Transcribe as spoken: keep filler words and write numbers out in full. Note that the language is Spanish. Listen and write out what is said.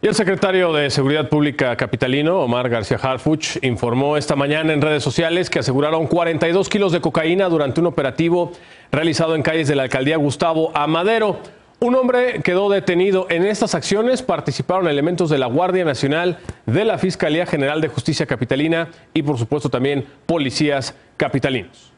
Y el secretario de Seguridad Pública capitalino, Omar García Harfuch, informó esta mañana en redes sociales que aseguraron cuarenta y dos kilos de cocaína durante un operativo realizado en calles de la alcaldía Gustavo Amadero. Un hombre quedó detenido. En estas acciones participaron elementos de la Guardia Nacional, de la Fiscalía General de Justicia Capitalina y, por supuesto, también policías capitalinos.